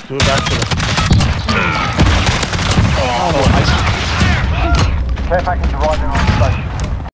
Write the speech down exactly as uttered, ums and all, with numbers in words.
Do it back to them. Oh, nice. Care package arriving on station.